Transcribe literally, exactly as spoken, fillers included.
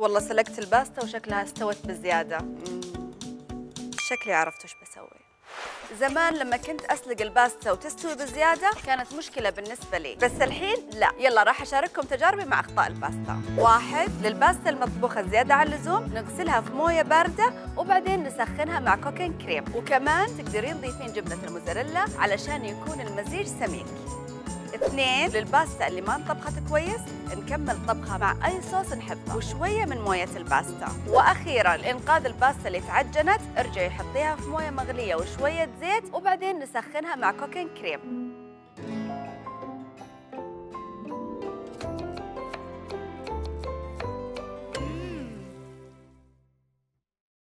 والله سلقت الباستا وشكلها استوت بزيادة. مم. شكلي عرفت وش بسوي. زمان لما كنت أسلق الباستا وتستوي بزيادة كانت مشكلة بالنسبة لي، بس الحين لا. يلا راح أشارككم تجاربي مع أخطاء الباستا. واحد، للباستا المطبوخة زيادة عن اللزوم نغسلها في موية باردة وبعدين نسخنها مع كوكين كريم، وكمان تقدرين تضيفين جبنة الموزاريلا علشان يكون المزيج سميك. اثنين، للباستا اللي ما انطبخت كويس نكمل طبخها مع أي صوص نحبه وشوية من موية الباستا. وأخيراً لإنقاذ الباستا اللي تعجنت ارجعي حطيها في موية مغلية وشوية زيت وبعدين نسخنها مع كوكين كريم.